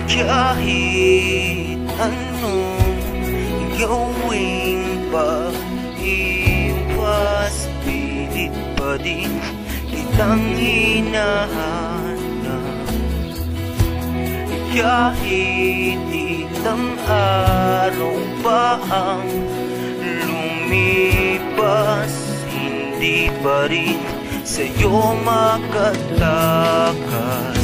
Kahit anong gawing pag-iwas, pilit pa din kitang hinahanap. Kahit ilang araw pa ang lumipas, hindi pa rin sa'yo makatakas.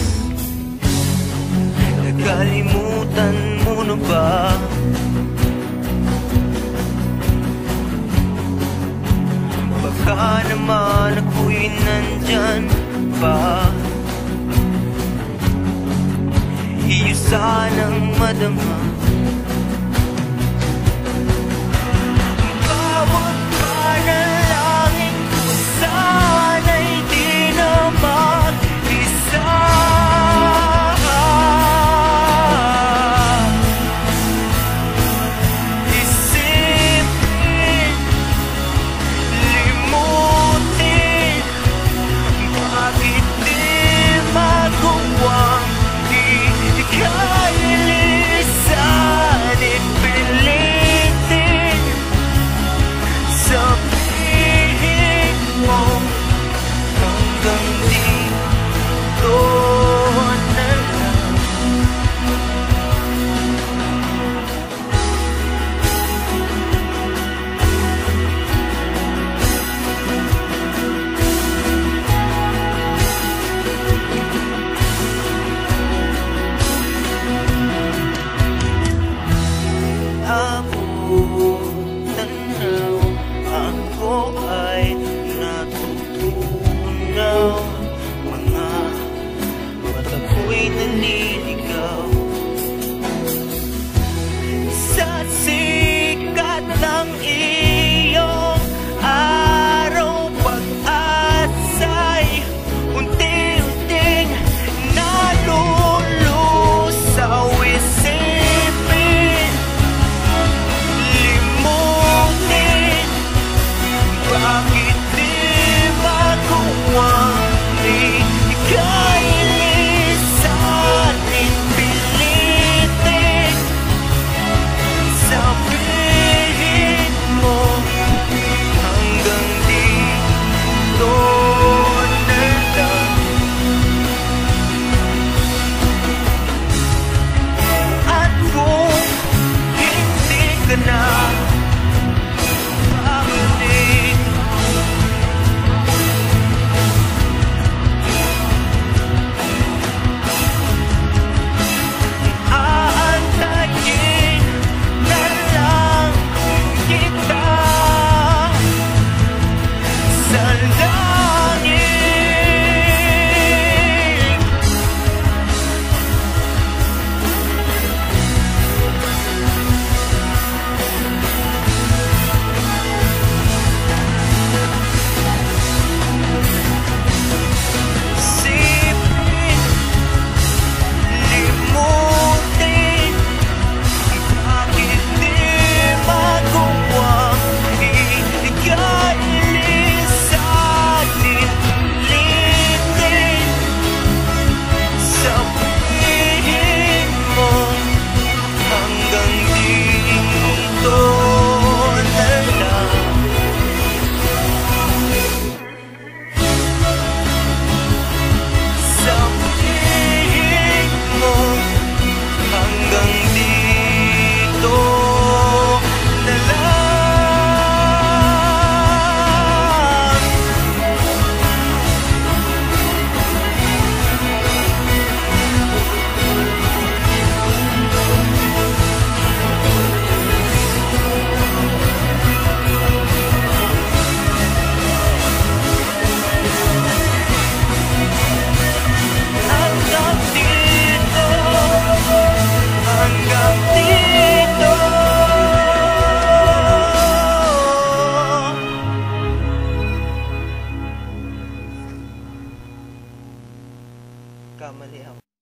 Nakalimutan mo na ba? Baka naman ako'y nandyan pa. Iyo sanang madama. Bawat panalangin ko sana'y di na mag-isa. Ako ay natutunaw, mga mata ko'y naliligaw sa sikat ng iyong araw. Pag-asa'y unti-unting nalulusaw. Isipin, limutin, bakit di magawang ika'y lisanin? Pilitin, sabihin mo hanggang dito na lang. At kung hindi ka na babalik, kamali ako.